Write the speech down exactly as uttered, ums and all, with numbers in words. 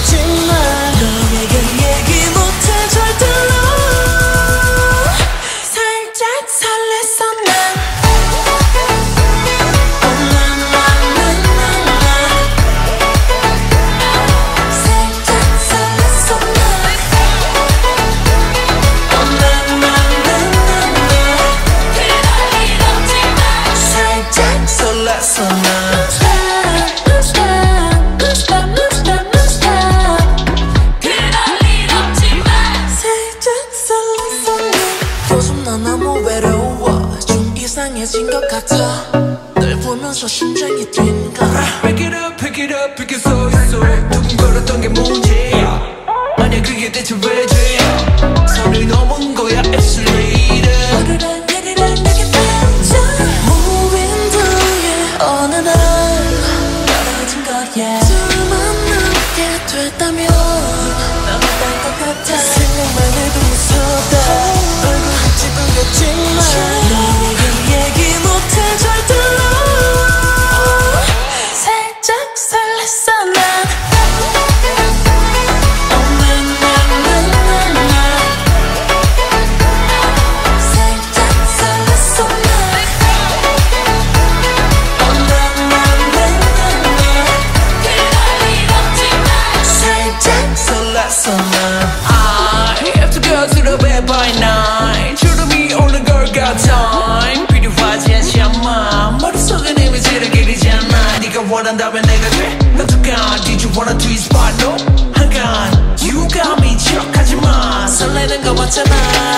마. 너에게 얘기 못해 절대로. 살짝 설렜어 난. 이상해진 것 같아. 널 보면서 심장이 뛴다. Pick it up, pick it up, pick it so so. 두근거렸던 게 문제야. 만약 그게 대체 왜 죄야. 선을 넘은 거야 absolute. 오르란 내리란 내게 던져. 무인도에 어느 날 떨어진 거야. 둘만 남게 됐다면 나만 딴것 같아. 생각만 해도 무섭다. 얼굴 찌푸렸지만 너에게 얘기 못해 절대로. 살짝 설렜어 난. I have to go to the bed by night. 주름이 오는 걸 같아. 필요하지 않지 않아. 머릿속에 이미지를 그리잖아. 네가 원한다면 내가 돼. 어떡한 Did you wanna twist part no? 한간 You got me 척하지마. 설레는 거 맞잖아.